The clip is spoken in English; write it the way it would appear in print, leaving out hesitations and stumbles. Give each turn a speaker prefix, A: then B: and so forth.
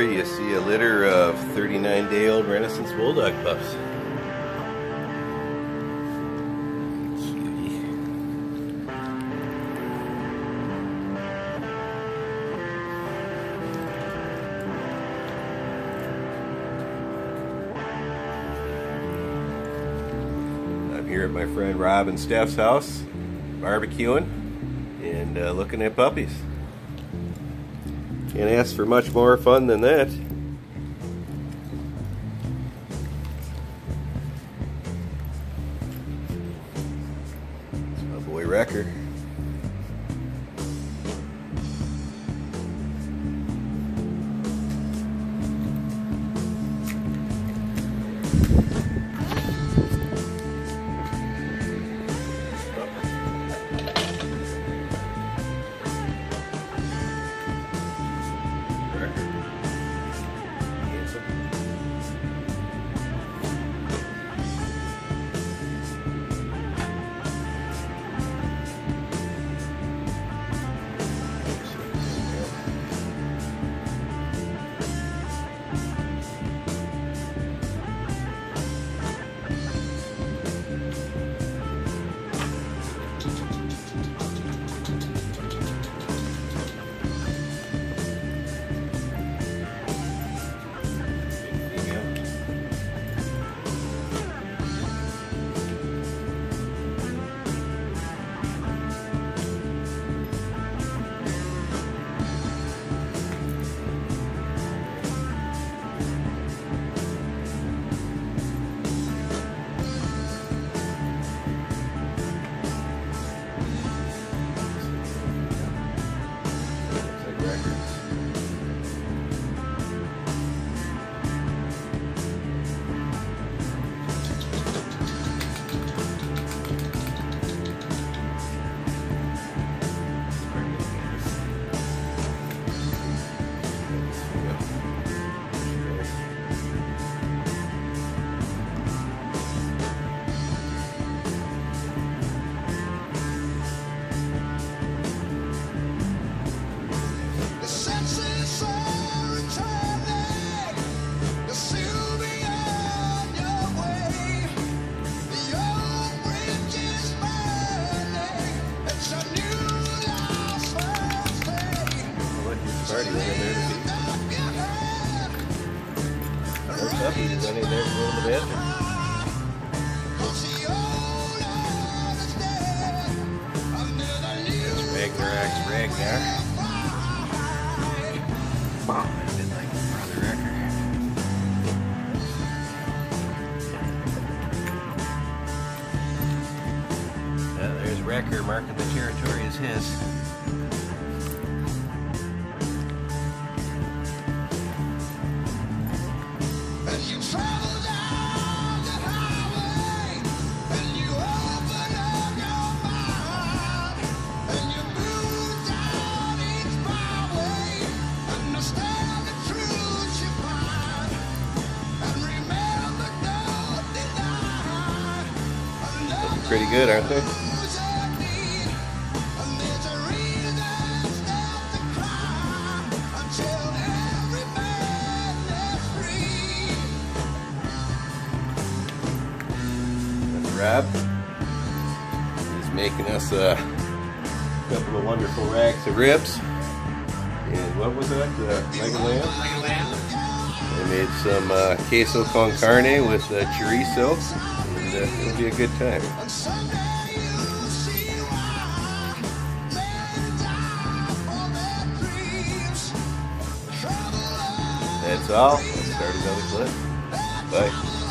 A: you see a litter of 39-day-old Renascence Bulldogge pups. I'm here at my friend Rob and Steph's house, barbecuing and looking at puppies. Can't ask for much more fun than that. It's my boy Rekkr. Puppies running there to go in the bathroom. There's Rekkr. Wow, I did like brother Rekkr. There's Rekkr marking the territory as his. Pretty good, aren't they? That's Rob. He's making us a couple of wonderful racks of ribs. And what was that? Leg of lamb? I made some queso con carne with chorizo. It'll be a good time. That's all. Let's start another clip. Bye.